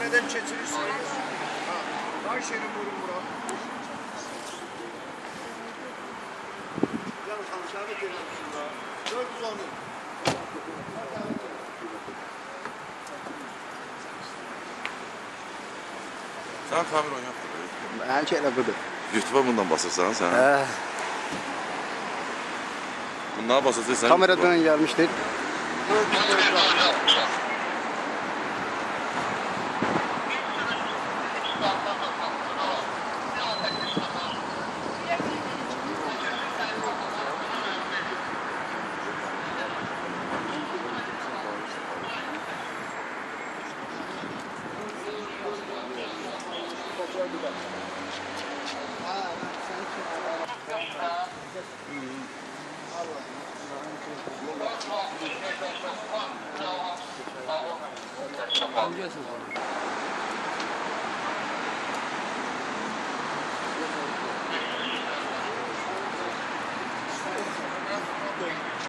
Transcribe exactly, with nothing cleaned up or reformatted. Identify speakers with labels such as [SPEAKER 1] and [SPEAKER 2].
[SPEAKER 1] hastaneden çetirirsiniz. Ayşe'nin vurun Murat. Gel kanşarı geliyorsun ya. Dört sonu.
[SPEAKER 2] Sen tamir on yaptın.
[SPEAKER 3] Ben şeyle budur.
[SPEAKER 2] YouTube'a bundan basırsan sen.
[SPEAKER 3] Ee,
[SPEAKER 2] Bundan basırsan sen.
[SPEAKER 3] kameradan gelmiştir.
[SPEAKER 4] Amcası var.